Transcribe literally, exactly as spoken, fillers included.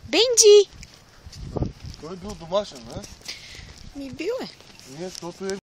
Бенджи! Той е бил домашен, не? Ми бил е. Не, защото е